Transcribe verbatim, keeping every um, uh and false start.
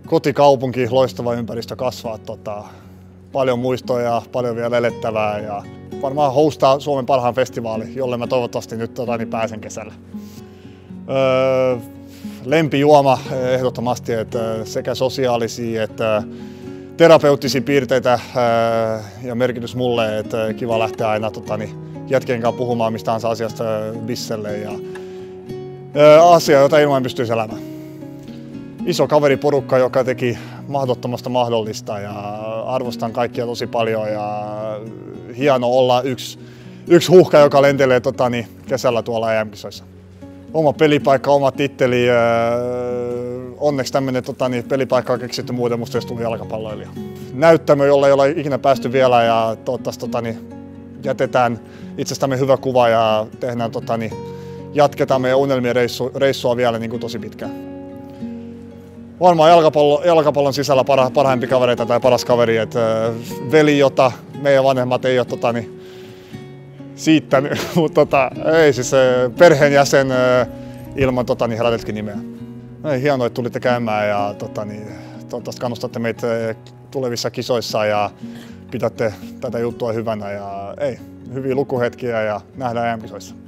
kotikaupunki, loistava ympäristö kasvaa. Tota, paljon muistoja, paljon vielä elettävää ja varmaan hostaa Suomen parhaan festivaali, jolle mä toivottavasti nyt tota, niin pääsen kesällä. Öö, lempijuoma ehdottomasti, että sekä sosiaalisia että terapeuttisia piirteitä öö, ja merkitys mulle, että kiva lähteä aina tota, niin, jätkien kanssa puhumaan mistä tahansa asiasta bisselle ja öö, asia, jota ilman pystyisi elämään. Iso kaveriporukka, joka teki mahdottomasta mahdollista ja arvostan kaikkia tosi paljon ja hieno olla yksi, yksi huuhka, joka lentelee tota, niin, kesällä tuolla E M-kisoissa. Oma pelipaikka, oma titteli. Onneksi tämmöinen tota, niin, pelipaikka on keksitty muuten, musta jos tuli jalkapalloilija. Näyttämö, jolla ei ole ikinä päästy vielä ja toivottavasti tota, niin, jätetään itsestämme hyvä kuva ja tehdään, tota, niin, jatketaan meidän unelmien reissu, reissua vielä niin kuin tosi pitkään. Varmaan jalkapallo, jalkapallon sisällä para, parhaimpia kavereita tai paras kaveri, että veli, jota meidän vanhemmat ei ole tota, niin, siittänyt, mutta tota, ei siis perheenjäsen ilman tota, niin, Radelskin nimeä. Ei, hienoa, että tulitte käymään ja tota, niin, toivottavasti kannustatte meitä tulevissa kisoissa ja pidätte tätä juttua hyvänä ja ei, hyviä lukuhetkiä ja nähdään E M-kisoissa.